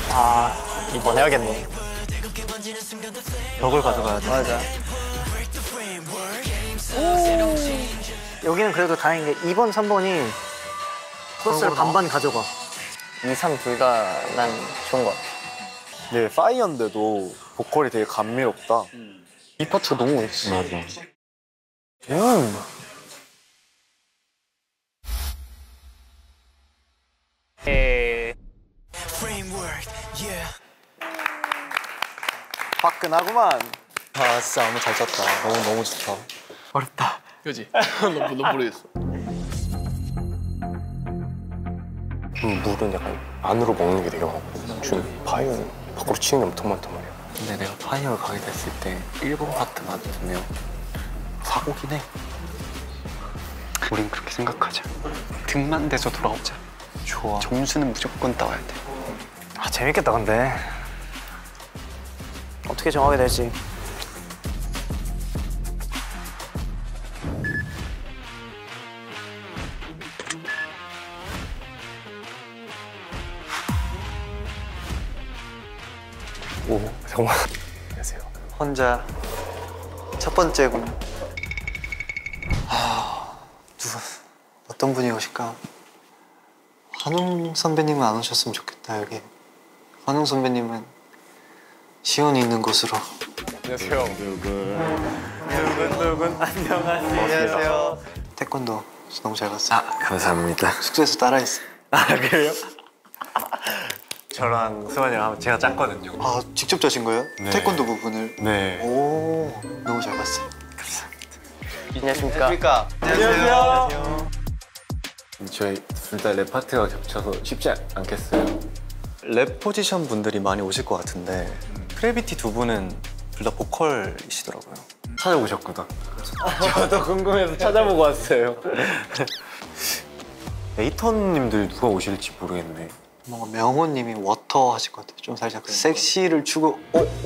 아, 이번 해야겠네. 벽을 가져가야 돼. 맞아. 여기는 그래도 다행인 게 2번, 3번이 코러스를 반반 가져가. 2, 3 둘 다 난 좋은 것 같아. 네, 파이어인데도 보컬이 되게 감미롭다. 이 파트가 너무 멋있어. 맞아. 화끈하구만. 아 진짜 안무 잘 짰다. 너무 좋다. 어렵다. 그지? 너 모르겠어. 물은 약간 안으로 먹는 게 되게 많고 지금 파이어는 밖으로 치는 게 엄청 많단 말이야. 근데 내가 파이어를 가게 됐을 때 1번 파트 맞으면 사고긴 해. 우린 그렇게 생각하자. 등만 대서 돌아오자. 좋아. 점수는 무조건 따와야 돼. 아, 재밌겠다, 근데. 어떻게 정하게 될지. 오, 정말. 안녕하세요. 혼자 첫 번째군. 누가 어떤 분이 오실까? 환웅 선배님은 안 오셨으면 좋겠다. 여기 환웅 선배님은 시온이 있는 곳으로. 안녕하세요. 누군 안녕하세요. 안녕하세요. 태권도 너무 잘 봤어요. 감사합니다. 숙소에서 따라했어요. 아, 그래요? 저랑 수환이랑 제가 짰거든요. 아 직접 짜신 거예요? 네. 태권도 부분을? 네. 오 너무 잘 봤어요. 안녕하십니까. 안녕하세요. 저희 둘 다 랩 파트가 겹쳐서 쉽지 않겠어요? 랩 포지션 분들이 많이 오실 것 같은데 크래비티 두 분은 둘 다 보컬이시더라고요. 찾아보셨구나. 저도 궁금해서 찾아보고 왔어요. 에이턴님들 누가 오실지 모르겠네. 뭔가 명호님이 워터 하실 것 같아요. 좀 살짝 섹시를 추구.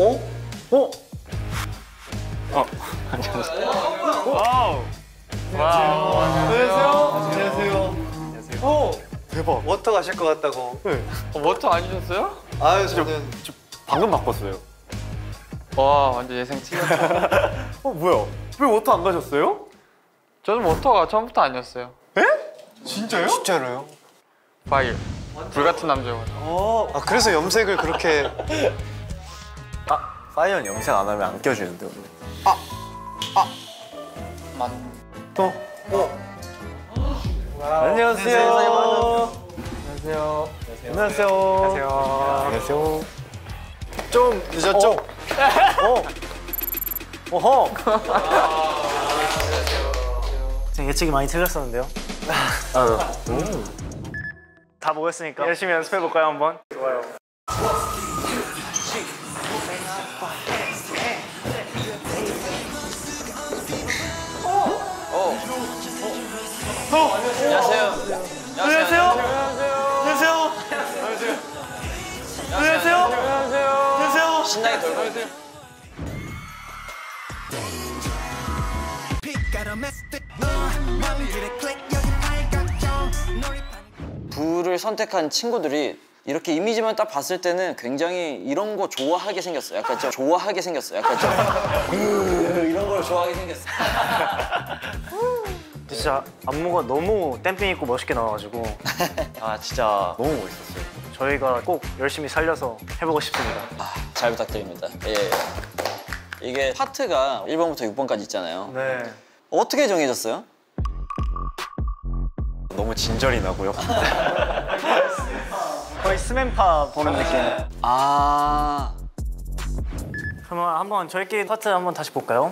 대박. 워터 가실 것 같다고. 네. 워터 아니셨어요? 아유 저는 방금 바꿨어요. 와 완전 예생 튀었다. 뭐야? 왜 워터 안 가셨어요? 저는 워터가 처음부터 아니었어요. 진짜요? 진짜로요? 파일. 불같은 남자였어요. 아 그래서 염색을 그렇게. 파이어는 염색 안 하면 안 껴주는데 원래. 안녕하세요. 안녕하세요. 좀 늦었죠? 어허. 예측이 많이 틀렸었는데요. 다 모였으니까 열심히 연습해볼까요, 한번? 좋아요. 안녕하세요. 안녕하세요. 안녕하세요. 안녕하세요. 안녕하세요. 신나게 돌고. 부를 선택한 친구들이 이렇게 이미지만 딱 봤을 때는 굉장히 이런 거 좋아하게 생겼어요. 약간 좀 좋아하게 생겼어요. 약간 좀 이런 걸 좋아하게 생겼어요. 진짜 안무가 너무 댐핑 있고 멋있게 나와가지고 아 진짜 너무 멋있었어요. 저희가 꼭 열심히 살려서 해보고 싶습니다. 잘 부탁드립니다. 예. 이게 파트가 1번부터 6번까지 있잖아요. 네. 어떻게 정해졌어요? 너무 진절이 나고요. 거의 스맨파 보는 느낌. 아 그러면 한번 저희끼리 파트 한번 다시 볼까요?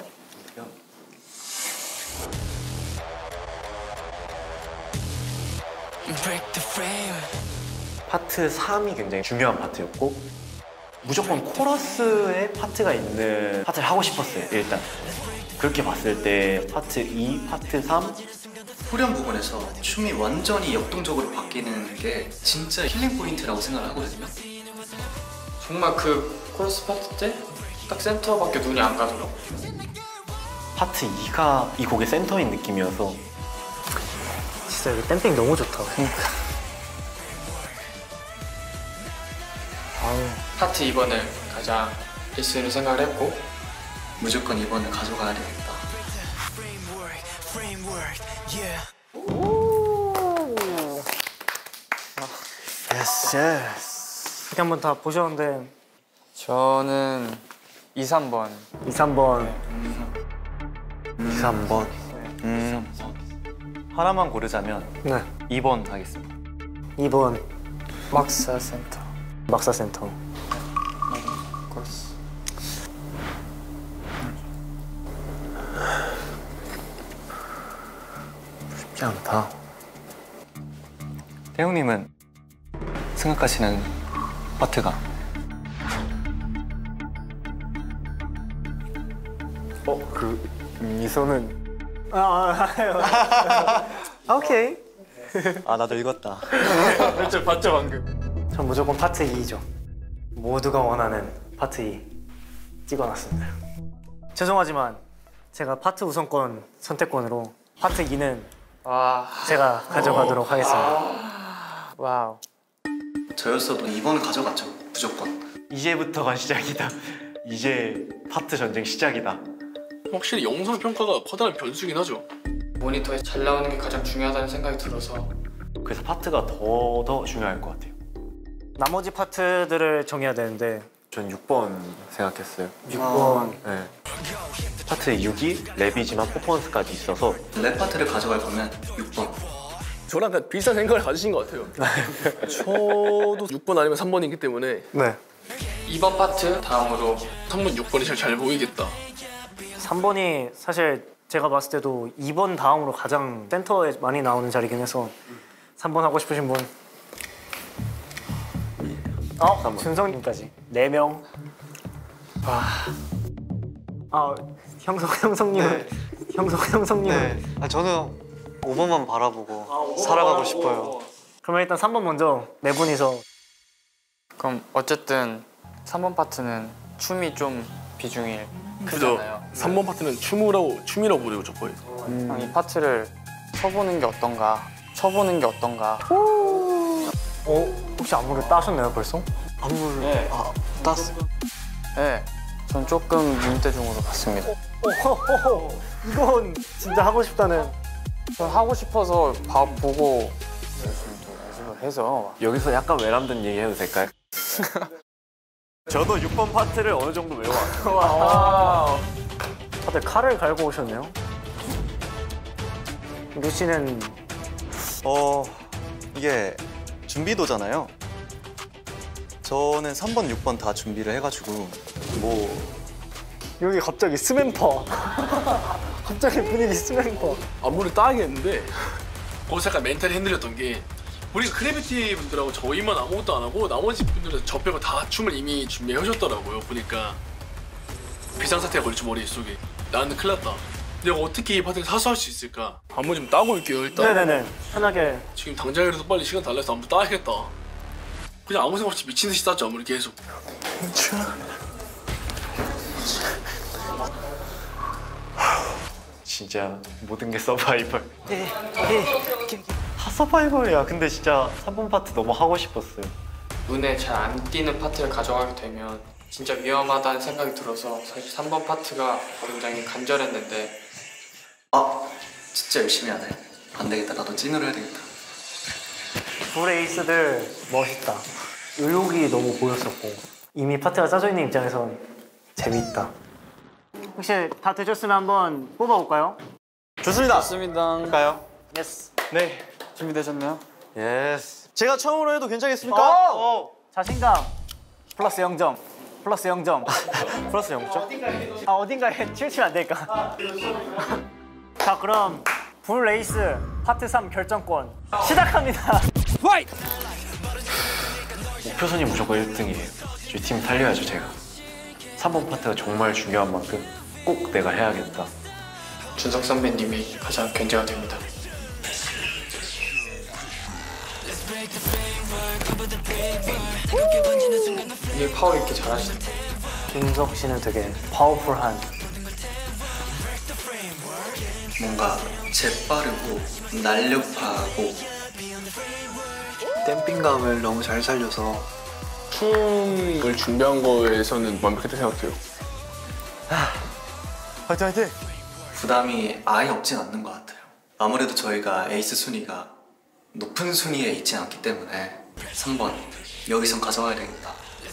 파트 3이 굉장히 중요한 파트였고 무조건 코러스에 파트가 있는 파트를 하고 싶었어요. 일단 그렇게 봤을 때 파트 2, 파트 3 후렴 부분에서 춤이 완전히 역동적으로 바뀌는 게 진짜 힐링 포인트라고 생각을 하거든요. 정말 그 코러스 파트 때 딱 센터밖에 눈이 안 가더라고. 파트 2가 이 곡의 센터인 느낌이어서 진짜 여기 댐핑 너무 좋다. 아우 파트 2번을 가장 1순위로 생각을 했고 무조건 2번을 가져가야 되겠다. 예스 예스. 이렇게 한번 다 보셨는데 저는 2, 3번. 2, 3번. 2, 3번. 하나만 고르자면 네. 2번 하겠습니다. 2번 막사 센터. 막사 센터. 쉽지 않다. 태용님은 생각하시는 파트가 미소는 오케이. 아 나도 읽었다. 저 봤죠 방금? 전 무조건 파트 2죠. 모두가 원하는 파트 2 찍어놨습니다. 죄송하지만 제가 파트 우선권 선택권으로 파트 2는 와. 제가 가져가도록 하겠습니다. 와우. 저였어도 2번을 가져갔죠. 무조건. 이제부터가 시작이다. 이제 파트 전쟁 시작이다. 확실히 영상 평가가 커다란 변수긴 하죠. 모니터에 잘 나오는 게 가장 중요하다는 생각이 들어서 그래서 파트가 더 중요할 것 같아요. 나머지 파트들을 정해야 되는데 전 6번 생각했어요. 6번 네. 파트 6이 랩이지만 퍼포먼스까지 있어서 랩 파트를 가져갈 거면 6번. 저랑 그냥 비슷한 생각을 가지신 것 같아요. 저도 6번 아니면 3번이기 때문에 네. 2번 파트 다음으로 3번, 6번이 제일 잘 보이겠다. 3번이 사실 제가 봤을 때도 2번 다음으로 가장 센터에 많이 나오는 자리긴 해서 3번 하고 싶으신 분? 준성님까지 4명. 형성님은 형성님은 아, 저는 5번만 바라보고 살아가고 싶어요. 그러면 일단 3번 먼저 4분이서. 그럼 어쨌든 3번 파트는 춤이 좀 비중이 그죠? 크잖아요. 3번 파트는 춤이라고 부르죠 거의. 이 파트를 쳐보는 게 어떤가? 쳐보는 게 어떤가? 혹시 안무를 따셨나요 벌써? 안무를 네. 땄어. 네. 전 조금 눈대중으로 봤습니다. 이건 진짜 하고 싶다는. 전 하고 싶어서 보고 열심히 또 연습을 해서 여기서 약간 외람된 얘기 해도 될까요? 저도 6번 파트를 어느 정도 외워왔어요. 다들 칼을 갈고 오셨네요. 루시는 이게 준비도잖아요. 저는 3번, 6번 다 준비를 해가지고 여기 갑자기 스맨퍼. 갑자기 분위기 스맨퍼. 안무를 따야겠는데 거기서 약간 멘탈이 흔들렸던 게 우리가 크래비티 분들하고 저희만 아무것도 안 하고 나머지 분들은 저 빼고 다 춤을 이미 준비해 오셨더라고요. 보니까 비상사태가 걸렸지 머릿속에. 나는 큰일 났다. 내가 어떻게 이 파트를 사수할 수 있을까? 안무 좀 따고 올게요 일단. 네네네. 편하게. 지금 당장이라도 빨리 시간 달라서 안무 따야겠다. 그냥 아무 생각 없이 미친 듯이 땄죠 안무를 계속. 진짜 모든 게 서바이벌. 다 서바이벌이야. 근데 진짜 3번 파트 너무 하고 싶었어요. 눈에 잘 안 띄는 파트를 가져가게 되면 진짜 위험하다는 생각이 들어서 사실 3번 파트가 굉장히 간절했는데 진짜 열심히 하네. 안 되겠다. 나도 찐으로 해야 되겠다. 불 에이스들 멋있다. 의욕이 너무 보였었고 이미 파트가 짜져 있는 입장에선 재밌다. 혹시 다 되셨으면 한번 뽑아볼까요? 좋습니다. 좋습니다. 할까요? 예스. 네. 준비되셨나요? 예스. 제가 처음으로 해도 괜찮겠습니까? 자신감. 플러스 0점. 플러스 0점. 플러스 0점? 어딘가에 치우치면 안 될까? 자, 그럼 불 레이스 파트 3 결정권 시작합니다. 목표선이 무조건 1등이에요. 저희 팀 살려야죠 제가. 3번 파트가 정말 중요한 만큼 꼭 내가 해야겠다. 준석 선배님이 가장 견제가 됩니다. 이 파워 있게 잘하시는 거. 준석 씨는 되게 파워풀한. 뭔가 재빠르고 날렵하고 댐핑감을 너무 잘 살려서 춤을 준비한 거에서는 완벽했다고 생각해요. 화이팅 화이팅! 부담이 아예 없진 않는 것 같아요. 아무래도 저희가 에이스 순위가 높은 순위에 있지 않기 때문에 3번 여기선 가져와야 되겠다.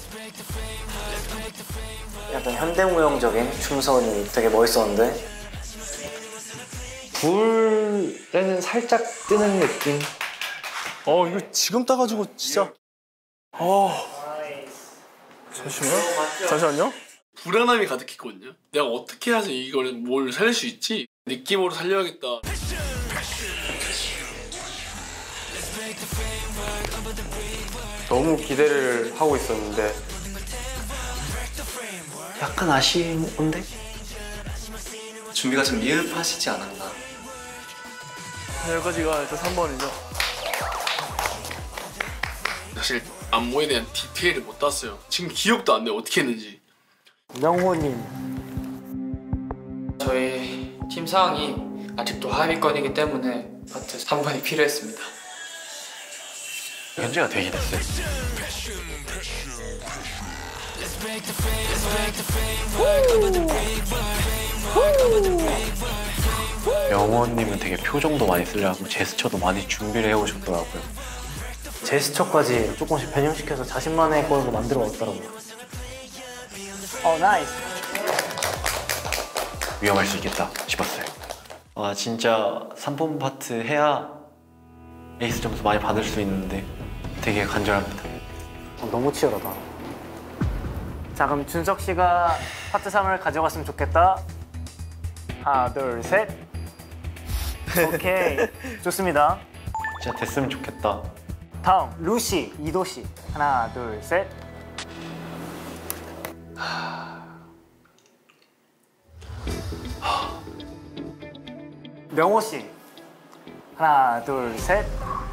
약간 현대무용적인 춤선이 되게 멋있었는데 불에는 살짝 뜨는 느낌? 이거 지금 따가지고 진짜. 잠시만요. 불안함이 가득했거든요. 내가 어떻게 해서 이걸 뭘 살릴 수 있지? 느낌으로 살려야겠다. 너무 기대를 하고 있었는데 약간 아쉬운데? 준비가 좀 미흡하시지 않았나. 여기까지가 일단 3번이죠. 사실 안무에 대한 디테일을 못 땄어요. 지금 기억도 안 나요. 어떻게 했는지. 명호님. 저희 팀 상황이 아직도 하위권이기 때문에 파트 3번이 필요했습니다. 견제가 되긴 했어요. 명호님은 되게 표정도 많이 쓰려고 제스처도 많이 준비를 해오셨더라고요. 제스처까지 조금씩 변형시켜서 자신만의 걸로 만들어 왔더라고요. 나이스. 위험할 수 있겠다 싶었어요. 진짜 3번 파트 해야 에이스 점수 많이 받을 수 있는데 되게 간절합니다. 너무 치열하다. 자, 그럼 준석 씨가 파트 3을 가져갔으면 좋겠다. 하나, 둘, 셋. 오케이. 좋습니다. 진짜 됐으면 좋겠다. 다음, 루시, 이도 씨. 하나, 둘, 셋. 명호 씨. 하나, 둘, 셋.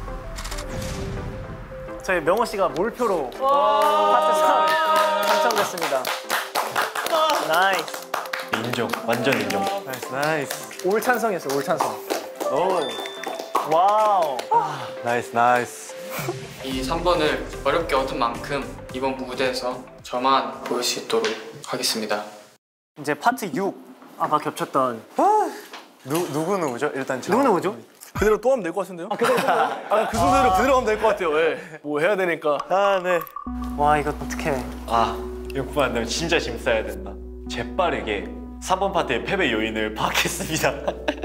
저희 명호 씨가 몰표로 파트 3 당첨됐습니다. 나이스. 인정, 완전 인정. 나이스. 올 찬성이었어요, 올 찬성. 오. 와우. 나이스. 이 3번을 어렵게 얻은 만큼 이번 무대에서 저만 보일 수 있도록 하겠습니다. 이제 파트 6. 아까 겹쳤던. 누구죠? 일단 누구죠? 그대로 또 하면 될 것 같은데요? 그 순서대로 그대로 하면 될 것 같아요. 뭐 해야 되니까. 네. 와, 이거 어떡해. 6분 안 되면 진짜 짐 싸야 된다. 재빠르게 3번 파트의 패배 요인을 파악했습니다.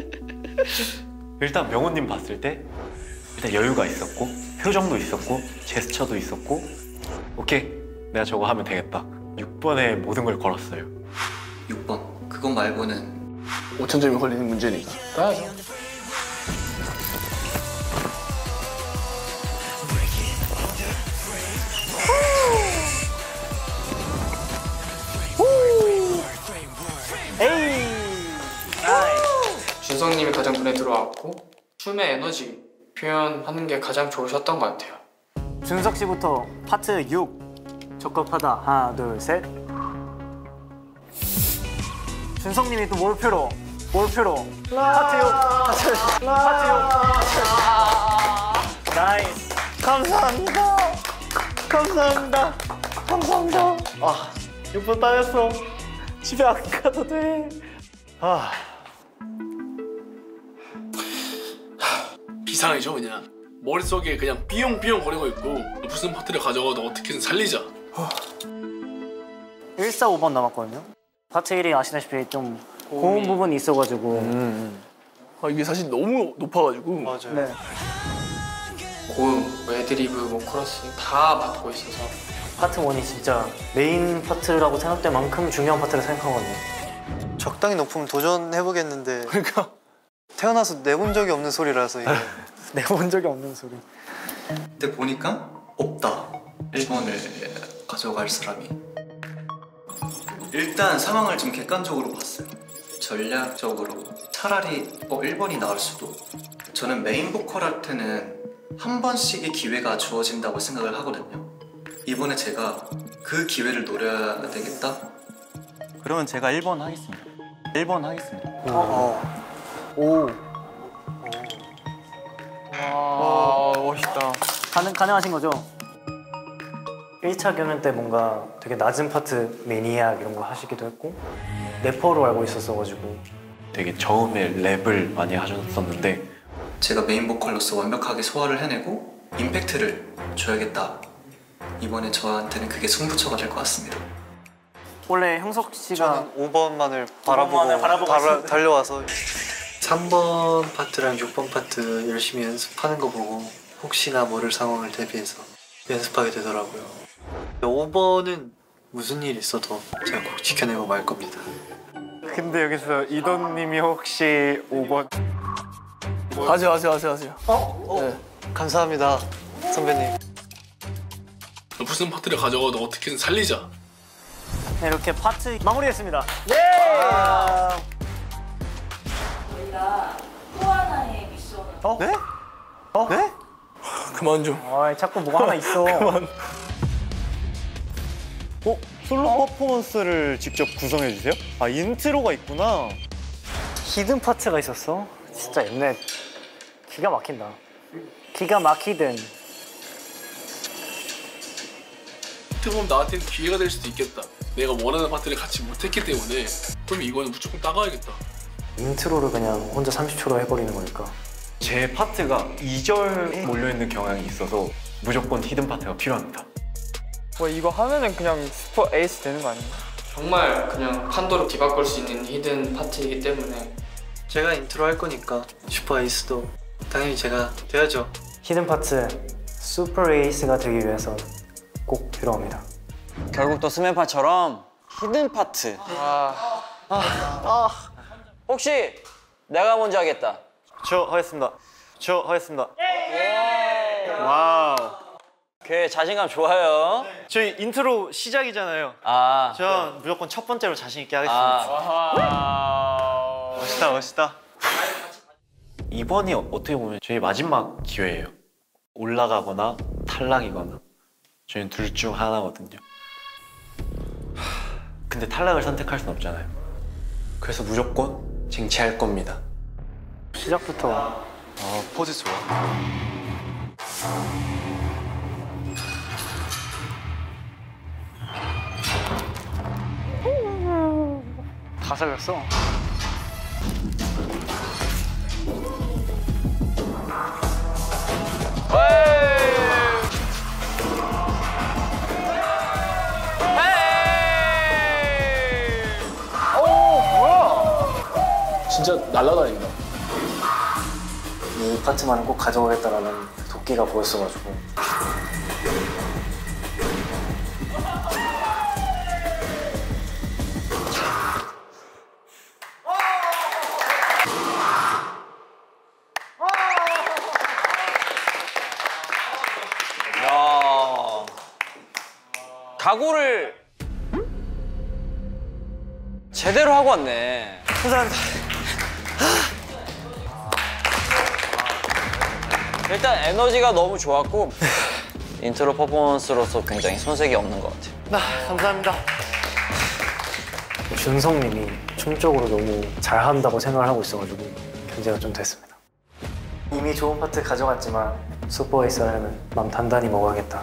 일단 명호님 봤을 때 일단 여유가 있었고 표정도 있었고 제스처도 있었고 오케이, 내가 저거 하면 되겠다. 6번에 모든 걸 걸었어요. 6번 그것 말고는 5,000점이 걸리는 문제니까. 따야죠. 준성님이 가장 눈에 들어왔고 춤의 에너지 표현하는 게 가장 좋으셨던 것 같아요. 준석 씨부터 파트 6. 적합하다. 하나, 둘, 셋. 준석님이 또 몰표로. 파트 6. 파트 6. 나이스. 감사합니다. 6분 따였어. 집에 안 가도 돼. 비상이죠 그냥. 머릿속에 그냥 삐용삐용 거리고 있고 무슨 파트를 가져가도 어떻게든 살리자. 1, 4, 5번 남았거든요. 파트 1이 아시다시피 좀 고음 부분이 있어가지고. 이게 사실 너무 높아가지고. 맞아요. 네. 고음, 애드리브, 뭐 코러스 다 맡고 있어서 파트 1이 진짜 메인 파트라고 생각될 만큼 중요한 파트를 생각하거든요. 적당히 높으면 도전해보겠는데 그러니까 태어나서 내본 적이 없는 소리라서 이게. 내본 적이 없는 소리. 근데 보니까 없다. 1번을 가져갈 사람이. 일단 상황을 좀 객관적으로 봤어요. 전략적으로 차라리 1번이 나을 수도. 저는 메인 보컬 할 때는 한 번씩의 기회가 주어진다고 생각을 하거든요. 이번에 제가 그 기회를 노려야 되겠다. 그러면 제가 1번 하겠습니다. 1번 하겠습니다. 오. 와 멋있다. 가능하신 거죠? 1차 경연 때 뭔가 되게 낮은 파트 매니악 이런 거 하시기도 했고 래퍼로 알고 있었어가지고 되게 처음에 랩을 많이 하셨었는데 제가 메인 보컬로서 완벽하게 소화를 해내고 임팩트를 줘야겠다. 이번에 저한테는 그게 승부처가 될 것 같습니다. 원래 형석 씨가 5번만을 달려와서 3번 파트랑 6번 파트 열심히 연습하는 거 보고 혹시나 모를 상황을 대비해서 연습하게 되더라고요. 5번은 무슨 일 있어도 제가 꼭 지켜내고 말 겁니다. 근데 여기서 이돈님이 혹시 5번 하세요. 감사합니다, 선배님. 무슨 파트를 가져가도 어떻게든 살리자. 네, 이렇게 파트 마무리했습니다. 저희가 또 하나의 미션을 네? 네? 그만 좀. 자꾸 뭐가 하나 있어. 솔로 퍼포먼스를 직접 구성해 주세요? 아 인트로가 있구나. 히든 파트가 있었어. 진짜 옛날 기가 막힌다. 기가 막히든. 어떻게 보면 나한테는 기회가 될 수도 있겠다. 내가 원하는 파트를 같이 못했기 때문에 그럼 이거는 무조건 따가야겠다. 인트로를 그냥 혼자 30초로 해버리는 거니까. 제 파트가 2절 몰려있는 경향이 있어서 무조건 히든 파트가 필요합니다. 뭐 이거 하면은 그냥 슈퍼 에이스 되는 거 아닌가? 정말 그냥 판도를 뒤바꿀 수 있는 히든 파트이기 때문에 제가 인트로 할 거니까 슈퍼 에이스도 당연히 제가 돼야죠. 히든 파트 슈퍼 에이스가 되기 위해서 꼭 필요합니다. 결국 또 스맨파처럼 히든 파트. 혹시 내가 먼저 하겠다. 저 하겠습니다. 와우. 오케이, 자신감 좋아요. 저희 인트로 시작이잖아요. 아, 전 무조건 첫 번째로 자신 있게 하겠습니다. 멋있다. 이번이 어떻게 보면 저희 마지막 기회예요. 올라가거나 탈락이거나 저희는 둘 중 하나거든요. 근데 탈락을 선택할 순 없잖아요. 그래서 무조건 쟁취할 겁니다. 시작부터 포즈 좋아. 다 살렸어. 진짜 날라다닌다. 이 파트만은 꼭 가져가겠다라는 도끼가 보였어가지고. 야, 각오를 제대로 하고 왔네. 감사합니다. 일단 에너지가 너무 좋았고 인트로 퍼포먼스로서 굉장히 손색이 없는 것 같아요. 감사합니다. 준성님이 춤적으로 너무 잘한다고 생각을 하고 있어가지고 견제가 좀 됐습니다. 이미 좋은 파트 가져갔지만 슈퍼에이스 하려면 마음 단단히 먹어야겠다.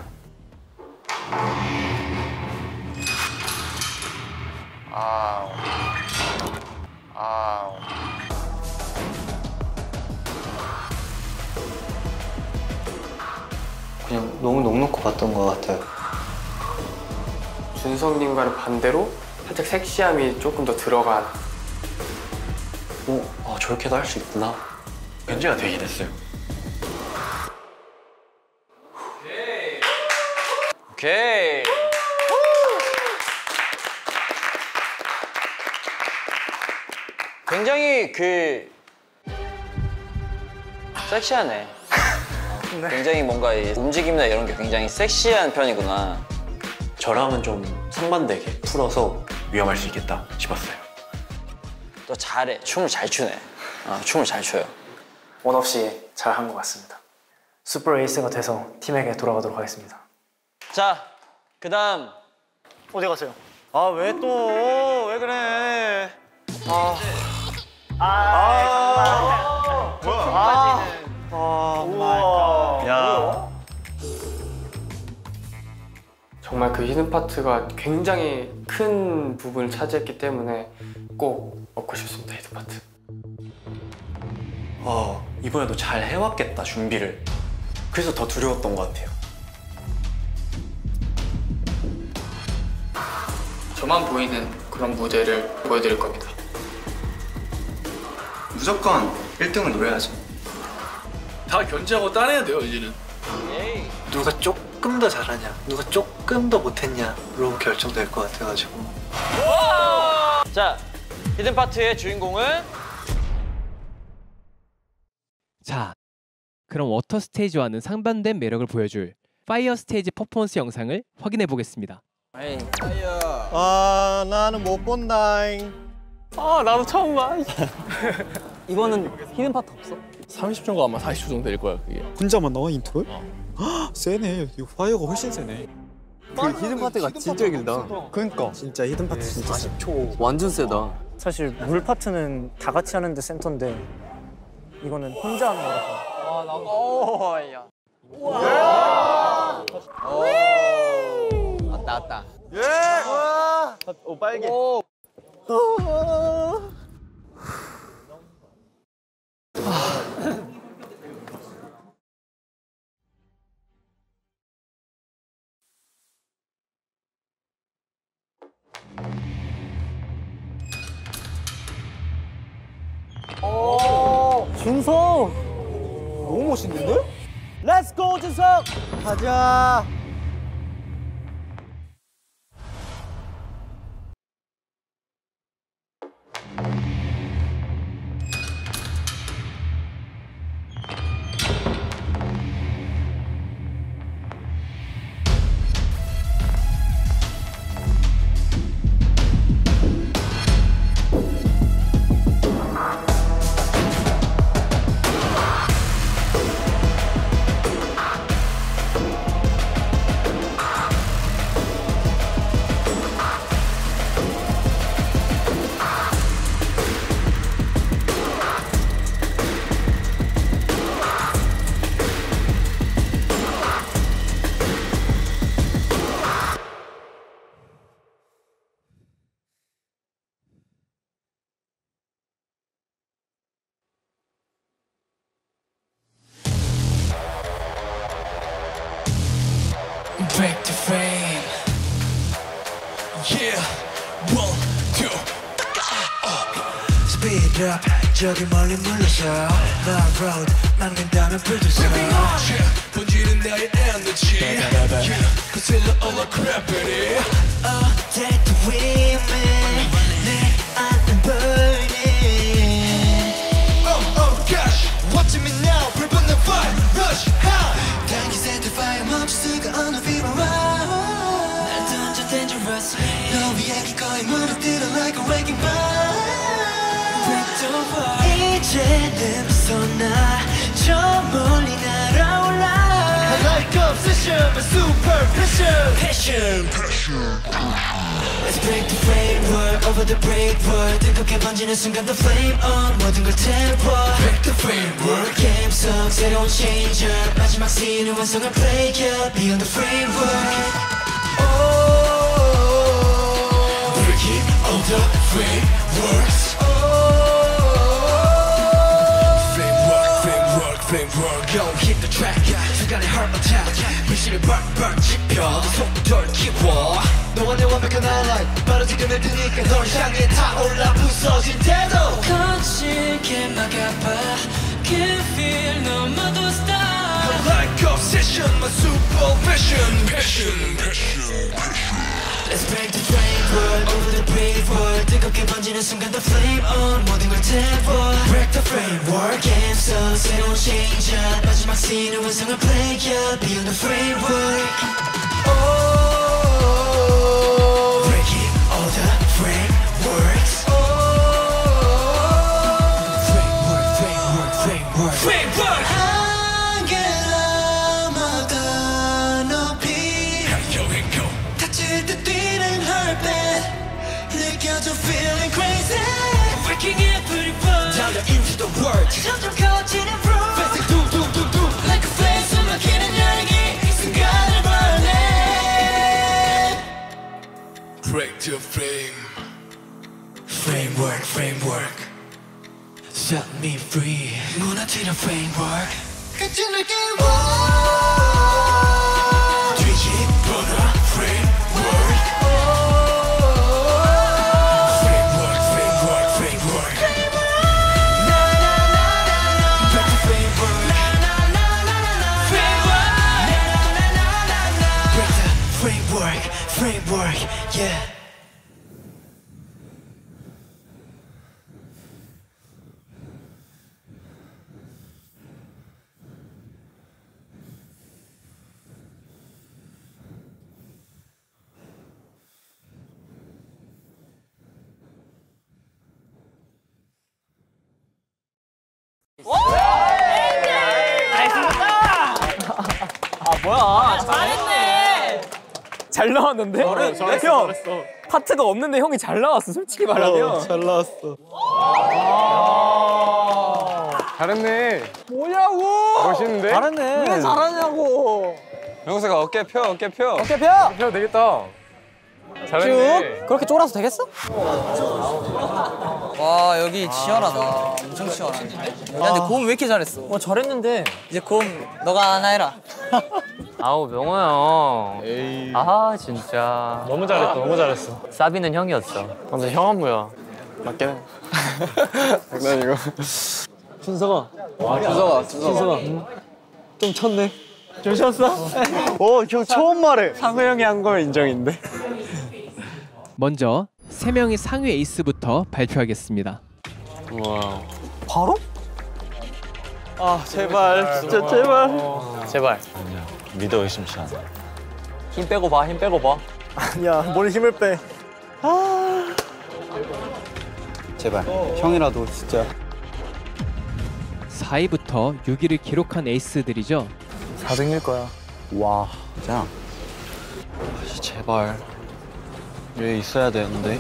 그냥 너무 넉넉히 봤던 것 같아요. 준성님과는 반대로 살짝 섹시함이 조금 더 들어간. 저렇게도 할 수 있구나. 견제가 되긴 했어요. 오케이. 굉장히 섹시하네. 굉장히 뭔가 이 움직임이나 이런 게 굉장히 섹시한 편이구나. 저랑은 좀 상반되게 풀어서 위험할 수 있겠다 싶었어요. 또 잘해. 춤을 잘 추네. 춤을 잘 춰요. 원 없이 잘한 것 같습니다. 슈퍼 에이스가 돼서 팀에게 돌아가도록 하겠습니다. 자, 그다음 어디 가세요? 아 왜 또 왜 그래? 우와. 야 정말 그 히든 파트가 굉장히 큰 부분을 차지했기 때문에 꼭 얻고 싶습니다. 히든 파트. 이번에도 잘 해왔겠다, 준비를. 그래서 더 두려웠던 것 같아요. 저만 보이는 그런 무대를 보여드릴 겁니다. 무조건 1등을 노려야죠. 다 견제하고 따내야 돼요, 이제는. 누가 조금 더 잘하냐, 누가 조금 더 못했냐로 결정될 것 같아가지고. 자, 히든 파트의 주인공은 자, 그럼 워터 스테이지와는 상반된 매력을 보여줄 파이어 스테이지 퍼포먼스 영상을 확인해 보겠습니다. 아, 나는 못 본다잉. 아 나도 처음 봐. 이거는 히든 파트 없어? 30초가 아마 40초 정도 될 거야, 그게. 혼자만 나와 인트로에? 세네. 이거 파이어가 훨씬 세네. 그 히든 파트가 진짜 길다. 그러니까 진짜 히든 파트 진짜 40초. 완전 세다. 사실 물 파트는 다 같이 하는데 센터인데 이거는 혼자 하는 거라서. 야. 왔다. 예! 오, 빨개. 준석! 너무 멋있는데? Let's go, 준석! 가자! Break the frame. Yeah, 1, 2. Speed up. 저기 멀리 물러서. My road 막는다면 producer. 번지는 나의 energy. Yeah, concealer all the gravity. Take the wind, man. 내 안은 burning. Oh gosh, watching me now. 불 붙는 fire rush. 당기 set the fire 멈출 수가 없는 fever. 날 던져 dangerous. 너 위에 기꺼이 무너뜨려 like a waking ball. 이제는 벗어나 저 멀리 날아올라. I like obsession, my super passion. Let's break the framework over the break world. 뜨겁게 번지는 순간 the flame on. 모든 걸 태워. Break the framework. 게임 속 새로운 changer. 마지막 씬의 완성을 play up beyond the framework. Breaking all the frameworks. Framework, go hit the track. 순간의 heart attack. 불씨를 빡빡 지펴. 더 속도를 키워. 너와 내 완벽한 ally. 바로 지금 1등이니까 널 향해 타올라 부서진 태도. 거칠게 막아봐. 그 feel 너무도 stop. I like obsession, my super passion. Let's break the framework over the brave world. 뜨겁게 번지는 순간 the flame on. 모든 걸 태워. Break the framework. 게임 속 새로운 changer. 마지막 씬의 완성을 play up beyond the framework. Breaking all the frameworks. Framework. 한계를 넘어가 높이. 다칠 듯 뛰는 heartbeat. 느껴져 feeling crazy. Breaking every word. 달려 into the world. 점점 커지는 room. Facing doom doom doom doom. Like a flame 숨막히는 열기. 이 순간을 burning. framework. Set me free. 무너지는 framework. 끝을 깨워. 뒤집어라 framework. Framework, framework, framework. Back to framework. Break the framework, framework, yeah. 뭐야? 잘했네. 잘 나왔는데? 형, 파트가 없는데 형이 잘 나왔어. 솔직히 말하면. 잘 나왔어. 잘했네. 뭐냐고? 멋있는데? 잘했네. 왜 잘하냐고. 영수가 어깨 펴, 어깨 펴. 어깨 펴. 펴 되겠다. 잘했네. 쭉. 그렇게 쫄아서 되겠어? 와 여기 치열하다. 엄청 치열하네. 야 근데 고음 왜 이렇게 잘했어? 잘했는데. 이제 고음 너가 하나 해라. 아우 명호 형. 아 진짜. 너무 잘했어, 너무 잘했어. 사비는 형이었어. 근데 형 안무야. 맞긴 해. 장난이고. 준서가. 준서가. 좀 쳤네. 좀 쉬었어? 형 처음 말해. 상우 형이 한 걸 인정인데. 먼저 3명의 상위 에이스부터 발표하겠습니다. 와. 바로? 아 제발 진짜 제발. 제발. 믿어 의심치 않아. 힘 빼고 봐. 힘 빼고 봐. 아니야 뭘 힘을 빼. 제발. 형이라도 진짜. 4위부터 6위를 기록한 에이스들이죠. 4등일 거야. 와. 진짜. 제발. 여기 있어야 되는데.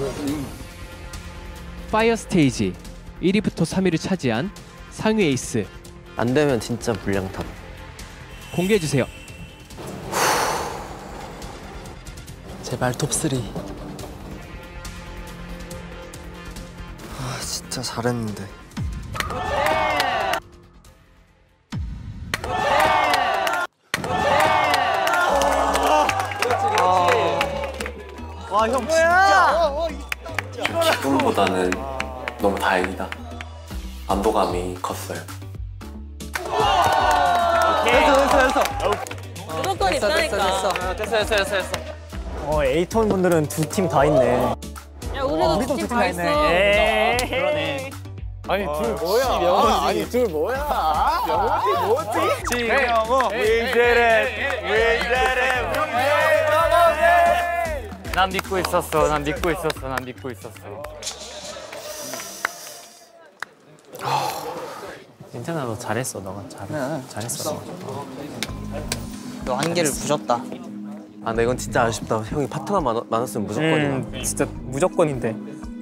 파이어 스테이지 1위부터 3위를 차지한 상위 에이스 안 되면 진짜 물량탑. 공개해 주세요. 제발 톱3. 아 진짜 잘했는데. 와 형 진짜. 기쁨보다는 너무 다행이다. 안도감이 컸어요. 됐어. 무조건 있다니까. 됐어. 에이톤 분들은 두 팀 다 있네. 야 우리도 우리도 팀 두 다 팀 있어. 다 있네. 그러네. 아니 둘 뭐야? 아니 둘 뭐야? 명호지 뭐지? 명호. We did it. 난 믿고 있었어. 난 믿고 있었어. 괜찮아, 너 잘했어. 너가 잘했어. 너 한 개를 부셨다. 아 근데 이건 진짜 아쉽다. 형이 파트만 많았으면 무조건이야. 진짜 무조건인데.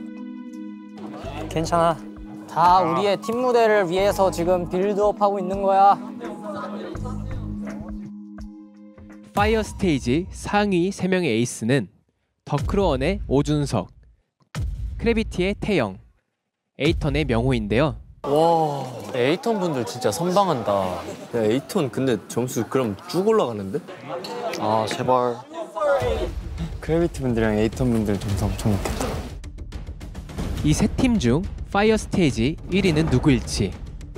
괜찮아. 다 우리의 팀 무대를 위해서 지금 빌드업하고 있는 거야. 파이어 스테이지 상위 3명의 에이스는 더크로원의 오준석, 크래비티의 태영, 에이턴의 명호인데요. 와, 에이턴 분들 진짜 선방한다. 야 에이톤 근데 점수 그럼 쭉 올라가는데? 아 제발. 크래비티 분들이랑 에이톤 분들 점수 엄청 높겠다. 이 세 팀 중 파이어 스테이지 1위는 누구일지.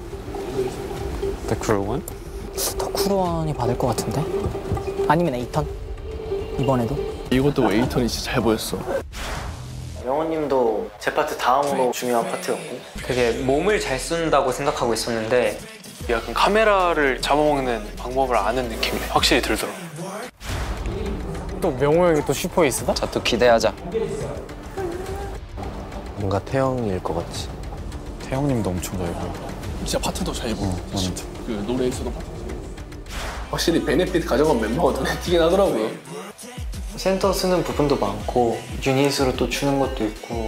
더크로원? 더크로원이 받을 것 같은데? 아니면 에이턴? 이번에도? 이것도 에이턴이 진짜 잘 보였어. 명호님도 제 파트 다음으로 중요한 파트였고. 되게 몸을 잘 쓴다고 생각하고 있었는데 약간 카메라를 잡아먹는 방법을 아는 느낌이 확실히 들더라고. 또 명호 형이 또 슈퍼 에이스다? 자, 또 기대하자. 뭔가 태영일 것 같지. 태형님도 엄청 잘 보여. 진짜 파트도 잘 보고 완전. 그 노래에서도 확실히 베네핏 가져간 멤버가 눈에 띄긴 하더라고요. 센터 쓰는 부분도 많고 유닛으로 또 추는 것도 있고.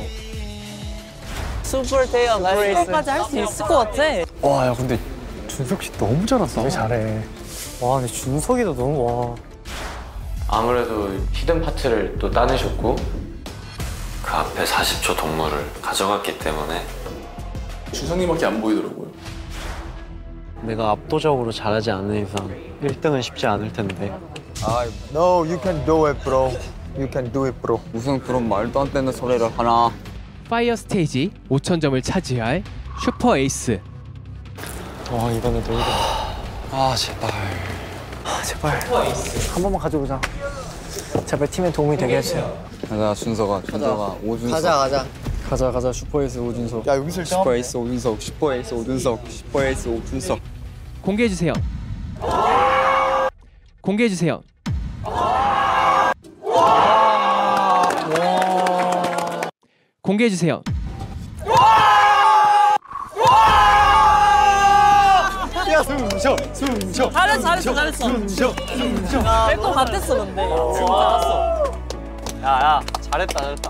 슈퍼 태양 이거까지 할 수 있을 것 같아. 와 야 근데 준석 씨 너무 잘한다. 되게 잘해. 와 근데 준석이도 너무 와. 아무래도 히든 파트를 또 따내셨고 그 앞에 40초 동물을 가져갔기 때문에 준성님밖에 안 보이더라고요. 내가 압도적으로 잘하지 않는 이상 1등은 쉽지 않을 텐데. No, you can do it, bro. You can do it, bro. 무슨 그런 말도 안 되는 소리를 하나. 파이어 스테이지 5,000점을 차지할 슈퍼 에이스. 와, 이번에 또 1등. 아, 제발. 제발 한 번만 가져보자. 제발 팀에 도움이 되게 해주세요. 가자, 준서가, 오준석. 가자 슈퍼에이스 오준석. 야, 여기서 슈퍼에이스 오준석, 슈퍼에이스 오준석, 슈퍼에이스 오준석. 공개해주세요. 공개해주세요. 공개해주세요. 야, 숨 쉬어. 잘했어. 뺄것 같았어 근데. 야, 잘했다.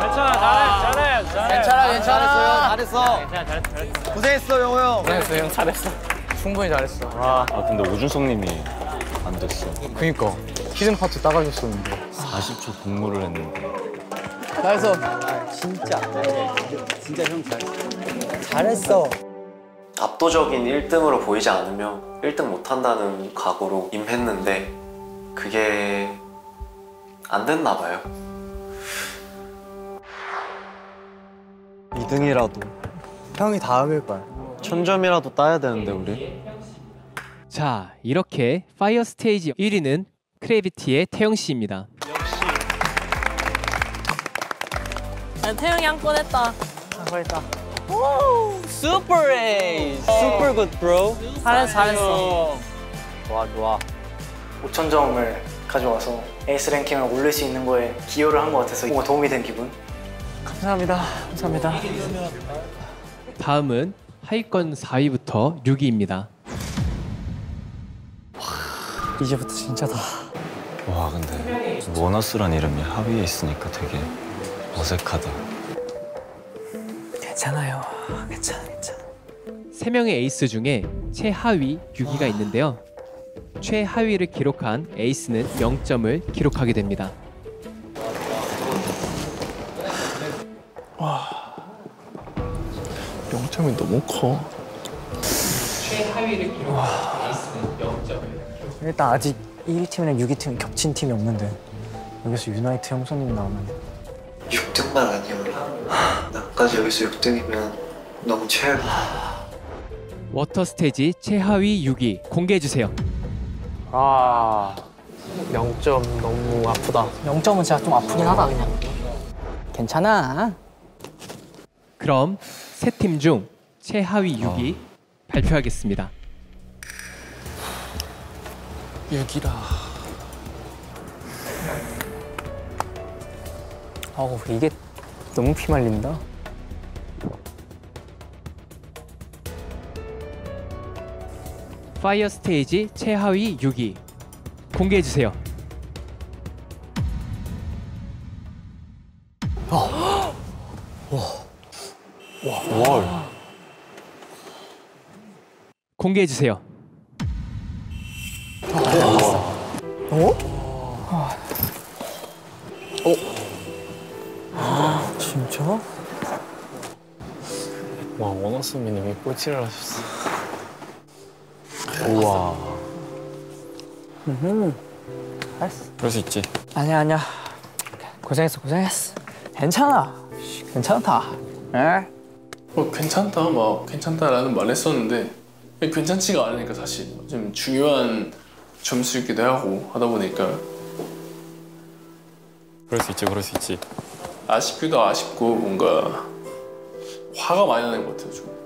잘했어. 고생했어, 영호 형. 잘했어 형 잘했어. 충분히 잘했어. 아 근데 오준성님이 안 됐어. 그니까 히든 파트 따가셨었는데. 40초 동물을 했는데. 잘했어. 진짜 형 잘했어. 압도적인 1등으로 보이지 않으면 1등 못한다는 각오로 임했는데 그게 안 됐나 봐요. 2등이라도. 형이 다음일걸. 1000점이라도 따야 되는데 우리. 자, 이렇게 파이어 스테이지 1위는 크래비티의 태영 씨입니다. 태영이 한 건 했다. 잘했다. 오, 슈퍼 에이스. 슈퍼 굿 브로. 잘했어. 좋아. 5,000점을 가져와서 에이스 랭킹을 올릴 수 있는 거에 기여를 한 것 같아서 뭔가 도움이 된 기분. 감사합니다. 다음은 하위권 4위부터 6위입니다. 이제부터 진짜다. 와 근데 원어스란 이름이 하위에 있으니까 되게 어색하다. 괜찮아요. 괜찮아. 3명의 에이스 중에 최하위 6위가 있는데요. 최하위를 기록한 에이스는 0점을 기록하게 됩니다. 와, 0점이 너무 커. 최하위를 기록한 에이스는 0점을. 일단 아직 1위 팀이랑 6위 팀 겹친 팀이 없는데 여기서 유나이트 형수님 나오면 6등만 아니면 나까지 여기서 6등이면 너무 최악이야. 워터 스테이지 최하위 6위 공개해주세요. 0점 너무 아프다. 0점은 진짜 좀 아프긴 하다 그냥. 괜찮아. 그럼 세 팀 중 최하위 6위 발표하겠습니다. 6이라. 이게 너무 피말린다. 파이어 스테이지 최하위 6위 공개해주세요. 공개해주세요. 진짜? 와 원어스미님이 꼴찌를 하셨어. 우와. 알았어. 그럴 수 있지. 아니야. 고생했어. 괜찮아. 괜찮다. 괜찮다 막 괜찮다라는 말 했었는데 괜찮지가 않으니까 사실 좀 중요한 점수이기도 하고 하다 보니까 그럴 수 있지. 아쉽기도 아쉽고 뭔가 화가 많이 나는 것 같아요 좀.